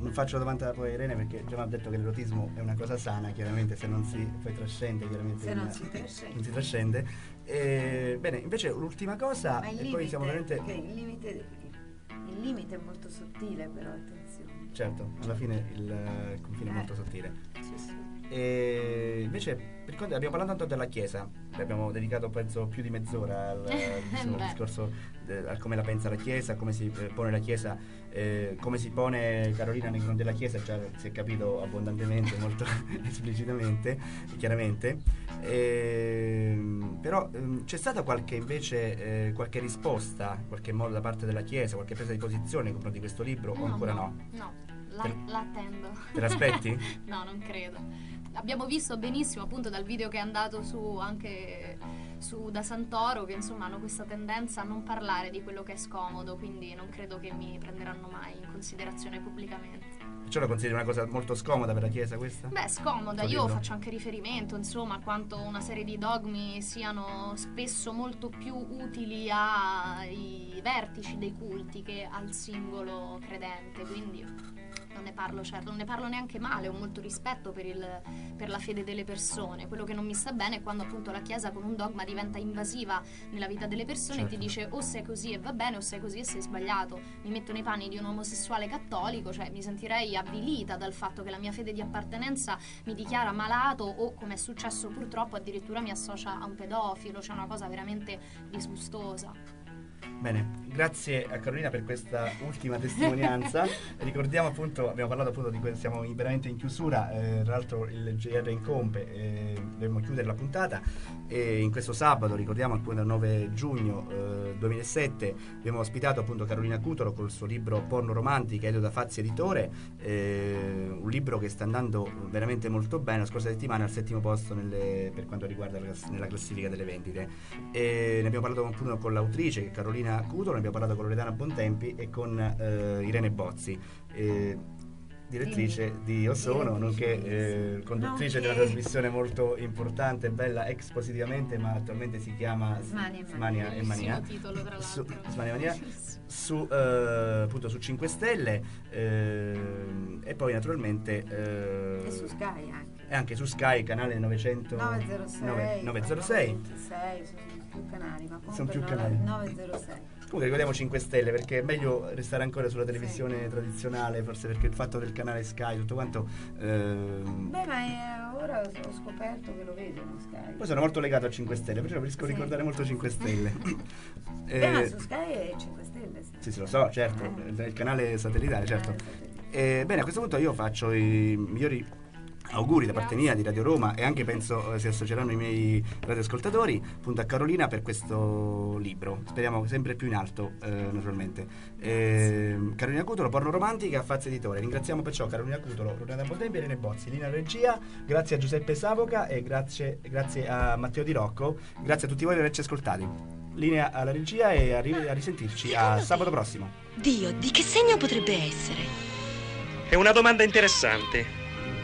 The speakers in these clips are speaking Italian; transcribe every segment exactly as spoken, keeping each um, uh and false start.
non faccio la domanda poi a Irene perché già mi ha detto che l'erotismo è una cosa sana, chiaramente se non si poi trascende, chiaramente se non in, si trascende. non si trascende. E, bene, invece l'ultima cosa Ma il e limite, poi siamo veramente il limite, il limite è molto sottile, però attenzione. certo, alla fine il, il confine è Eh. molto sottile. Sì, sì. E invece per quanto abbiamo parlato tanto della Chiesa, abbiamo dedicato penso più di mezz'ora al, diciamo, al discorso de, a come la pensa la Chiesa, come si eh, pone la Chiesa, eh, come si pone Carolina nei confronti della Chiesa, già si è capito abbondantemente, molto esplicitamente, chiaramente. E, però ehm, c'è stata qualche invece eh, qualche risposta, in qualche modo da parte della Chiesa, qualche presa di posizione nei confronti di questo libro o ancora no? No, la, Te- l'attendo. Te l'aspetti? No, non credo. Abbiamo visto benissimo appunto dal video che è andato su anche su da Santoro che insomma hanno questa tendenza a non parlare di quello che è scomodo, quindi non credo che mi prenderanno mai in considerazione pubblicamente. Cioè lo consideri una cosa molto scomoda per la Chiesa questa? Beh, scomoda, Tuo io libro? faccio anche riferimento insomma a quanto una serie di dogmi siano spesso molto più utili ai vertici dei culti che al singolo credente, quindi non ne parlo certo, non ne parlo neanche male, ho molto rispetto per, il, per la fede delle persone. Quello che non mi sta bene è quando appunto la Chiesa con un dogma diventa invasiva nella vita delle persone Certo. e ti dice o sei così e va bene o sei così e sei sbagliato. Mi metto nei panni di un omosessuale cattolico, cioè mi sentirei avvilita dal fatto che la mia fede di appartenenza mi dichiara malato o, come è successo purtroppo, addirittura mi associa a un pedofilo, cioè una cosa veramente disgustosa. Bene, grazie a Carolina per questa ultima testimonianza. Ricordiamo appunto, abbiamo parlato appunto di questo, siamo veramente in chiusura, eh, tra l'altro il G R incombe, eh, dobbiamo chiudere la puntata e in questo sabato, ricordiamo appunto il nove giugno eh, duemilasette, abbiamo ospitato appunto Carolina Cutolo col suo libro Porno Romantica, edito da Fazzi Editore, eh, un libro che sta andando veramente molto bene, la scorsa settimana al settimo posto nelle, per quanto riguarda la, nella classifica delle vendite. E ne abbiamo parlato appunto con l'autrice che è Carolina Cutolo, ne abbiamo parlato con Loredana Bontempi e con eh, Irene Bozzi, eh, direttrice di Io Sono, nonché eh, conduttrice di una trasmissione molto importante e bella ex Positivamente, ma attualmente si chiama Smania e Smania e Mania. Bellissimo titolo, tra Su, l'altro. Smania e Mania su, eh, appunto su cinque Stelle eh, e poi naturalmente eh, E su Sky anche. e anche su Sky, canale novecento novecentosei, novecentoseI. novecentosei, sono più canali, ma comunque Sono più nove- canali. novecentoseI. Comunque ricordiamo cinque Stelle perché è meglio restare ancora sulla televisione Sì. tradizionale, forse perché il fatto del canale Sky, tutto quanto. ehm, Beh, ma è- ora ho scoperto che lo vedono Sky. Poi sono molto legato a cinque Stelle, perciò preferisco Sì. ricordare molto cinque Stelle. Beh, ma Eh, su Sky è cinque Stelle. Sì, sì, sì, lo so, certo, Eh. il, il canale satellitare, certo. Eh, satellitare. Eh, bene, a questo punto io faccio i migliori auguri da parte mia, di Radio Roma, e anche penso eh, si associeranno i miei radioascoltatori appunto a Carolina per questo libro, speriamo sempre più in alto, eh, naturalmente. Eh, Carolina Cutolo, Porno Romantica, Fazzi Editore. Ringraziamo perciò Carolina Cutolo, Loredana Bontempi e Irene Bozzi, linea regia, grazie a Giuseppe Savoca e grazie, grazie a Matteo Di Rocco, grazie a tutti voi per averci ascoltati. Linea alla regia e a, ri- a risentirci a sabato prossimo. Dio, di che segno potrebbe essere? È una domanda interessante.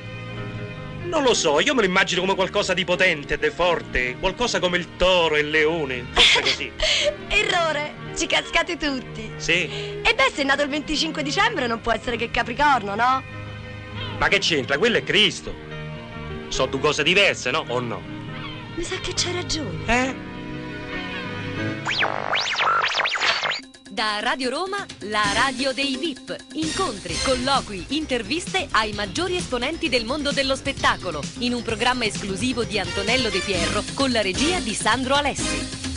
Non lo so, io me lo immagino come qualcosa di potente e forte, qualcosa come il toro e il leone, forse così. Errore, ci cascate tutti. Sì, E beh, se è nato il venticinque dicembre non può essere che Capricorno, no? ma che c'entra? Quello è Cristo. Sono due cose diverse, no? O no? Mi sa che c'hai ragione. Eh? Da Radio Roma, la radio dei V I P. Incontri, colloqui, interviste ai maggiori esponenti del mondo dello spettacolo. In un programma esclusivo di Antonello De Pierro con la regia di Sandro Alessi.